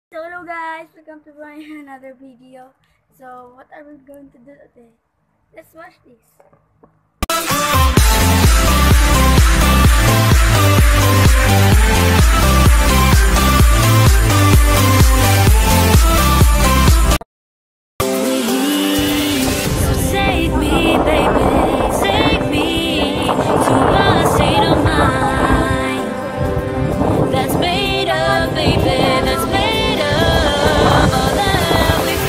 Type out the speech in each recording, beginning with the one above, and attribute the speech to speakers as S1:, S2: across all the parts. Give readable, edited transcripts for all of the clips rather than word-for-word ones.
S1: So hello guys, welcome to my another video. So what are we going to do today? Let's watch this.
S2: So save me, baby, save me to a state of mind that's made up, baby, that's made up all that we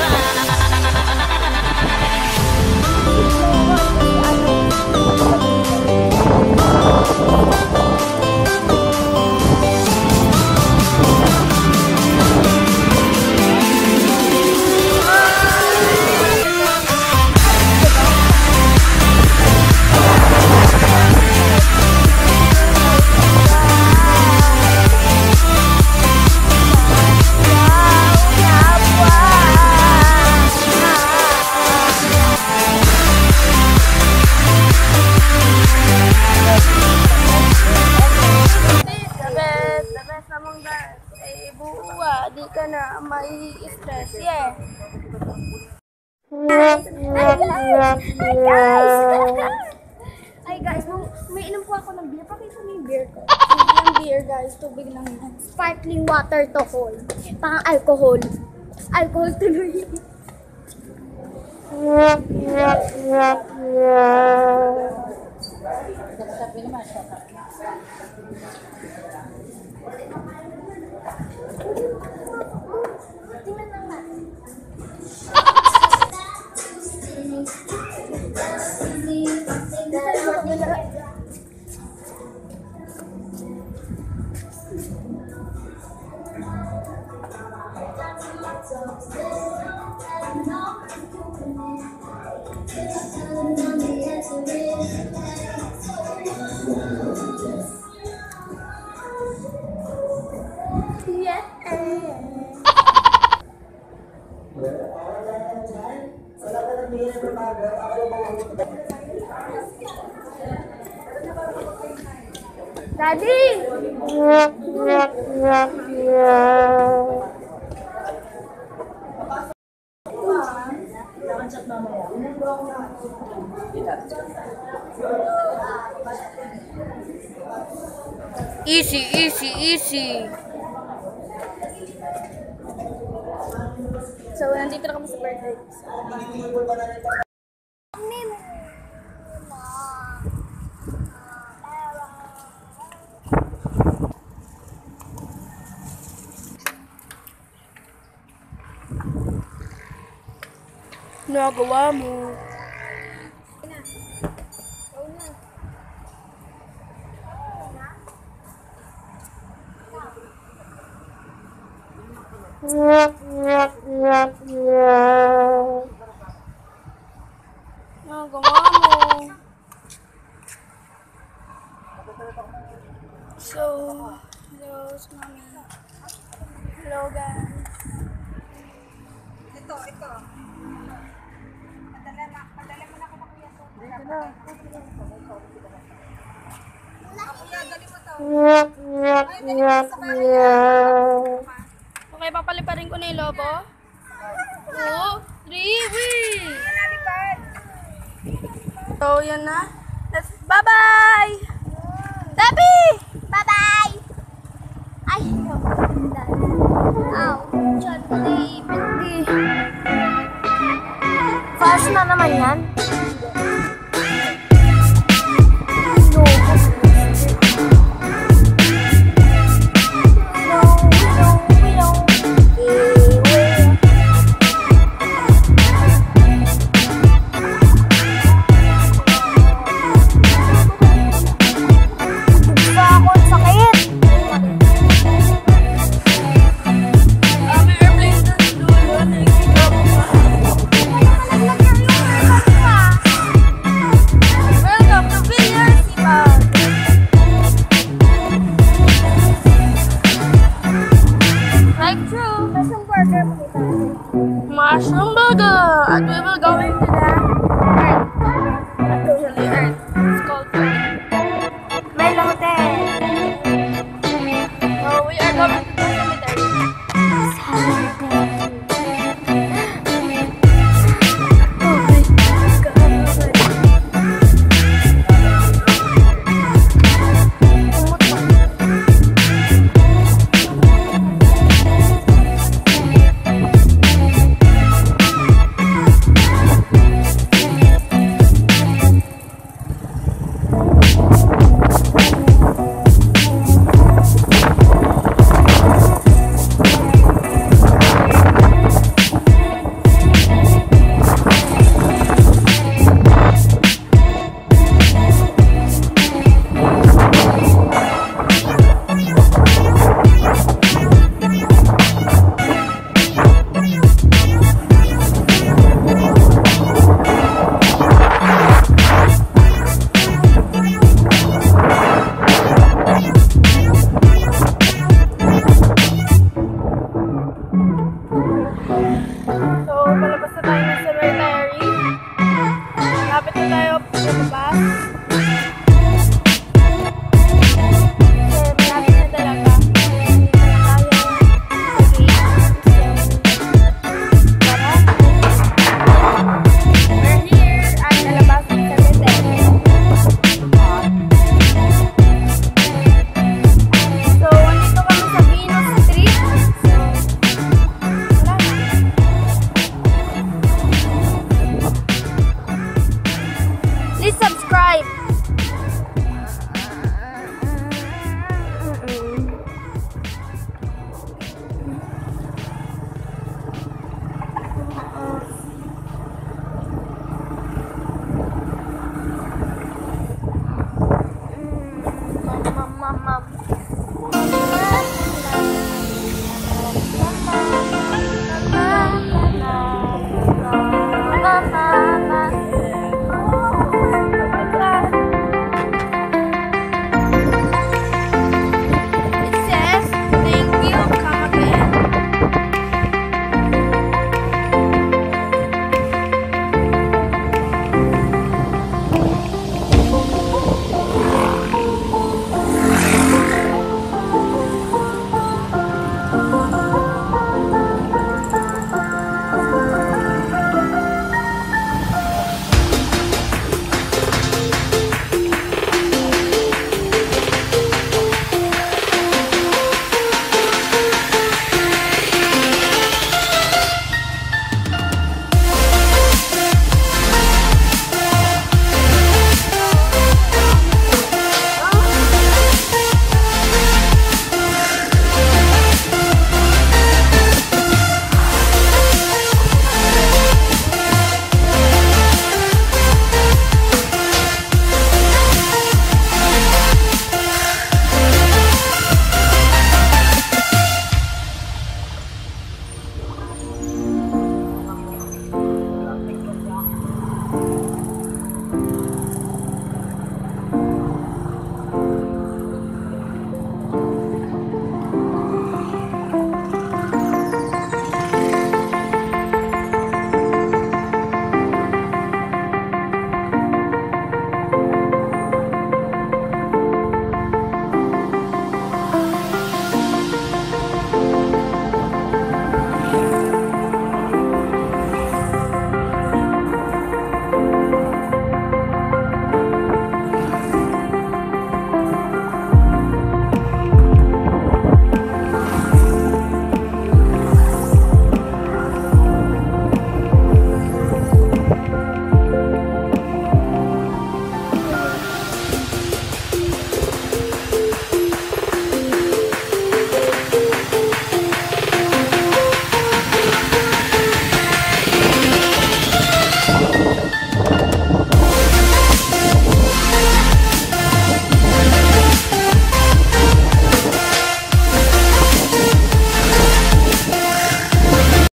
S1: The best among that. Eh, buwa, di ka na may stress. Yeah. Hi guys, may inom po ako ng beer. Pakita mo yung beer ko. Yung beer guys, tubig lang yan. Sparkling water to whole. Pang alcohol. Alcohol tuloy. Tingnan lang natin. Daddy!
S2: Easy, easy, easy.
S1: So, nandito na kami sa birthday.
S2: Nagawa mo.
S1: Nagawa mo. So, hello, mami. Hello, guys.
S3: Ito. Padala mo na ako ng kuya to. Dito na. Kuya, dali mo to. Ay, dali mo sa bahay.
S1: Okay, papaliparin ko na yung lobo. 2, 3, wee! So, yan na. Bye-bye! Debbie! Bye-bye! Ay, ow. Diyan ko na ipindi. Fast na naman yan. Mushroom burger, and we will go into the earth. It's called Melo Hotel. So we are going to the cemetery.